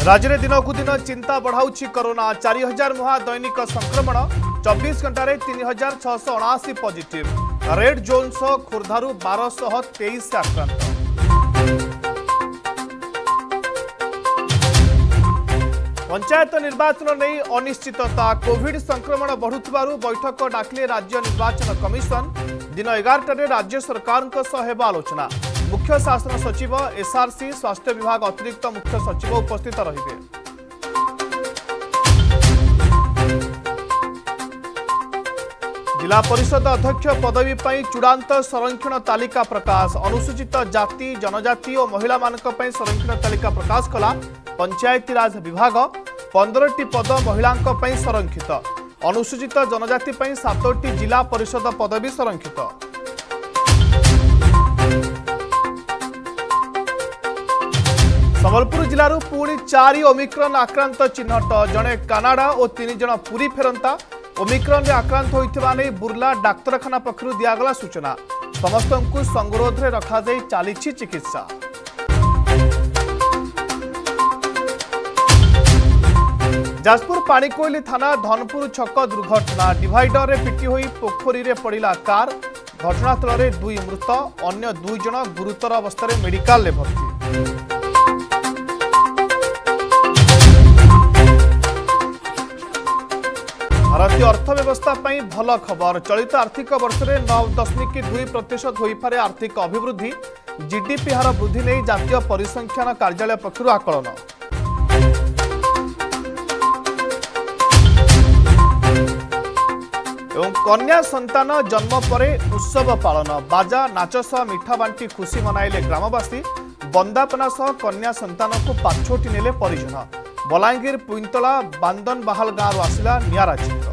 राज्य में दिनकू दिन चिंता बढ़ाऊँच कोरोना 4000 मुहा दैनिक संक्रमण 24 घंटे 3679 पॉजिटिव रेड जोन सह खोर्धारू 1223 आक्रांत। पंचायत निर्वाचन नहीं अनिश्चितता कोविड संक्रमण बढ़ुथिबारु बैठक डाकिले राज्य निर्वाचन कमिशन दिन 11 राज्य सरकार सह आलोचना मुख्य शासन सचिव एसआरसी स्वास्थ्य विभाग अतिरिक्त मुख्य सचिव उपस्थित रहिबे। जिला परिषद अध्यक्ष पदवी पर चूड़ांत संरक्षण तालिका प्रकाश अनुसूचित जाति जनजाति और महिला मानक पई संरक्षण तालिका प्रकाश कला पंचायती राज विभाग 15टी पद महिला पई संरक्षित अनुसूचित जनजाति पई 7टी जिला परिषद पदवी संरक्षित। संबलपुर जिलूर पुणी 4 ओमिक्रॉन आक्रांत चिन्हट जड़े कानाडा और 3 जन पुरी फेरंता ओमिक्रॉन रे आक्रांत होइथिबा नै बुर्ला डाक्तरखाना पक्षरु दियागला सूचना समस्त को संगरोध रे रखा जाई चालीछि चिकित्सा। जाजपुर पाणीकोइली थाना धनपुर छक दुर्घटना डिवाइडर रे पिटी होई पोखरी रे पड़िला कार घटनास्थल रे 2 मृत अन्य 2 जन गुरुतर अवस्था रे मेडिकल ले भर्ती। भारतीय अर्थव्यवस्था पर भल खबर चलित आर्थिक वर्ष में 9.2% हो पारे आर्थिक अभिवृद्धि जीडीपी हार वृद्धि नहीं जातीय परिसंख्यान कार्यालय पक्षर आकलन। एवं कन्या संतान जन्म पर उत्सव पालन बाजा नाच सह मिठा बांटी खुशी मनाइले ग्रामवासी बंदापना सह कन्या संतान को पाछोटी नेले परिजन। बलांगीर पुइंतला बांदन बाहाल गाँव आसिला नियारा चित्र।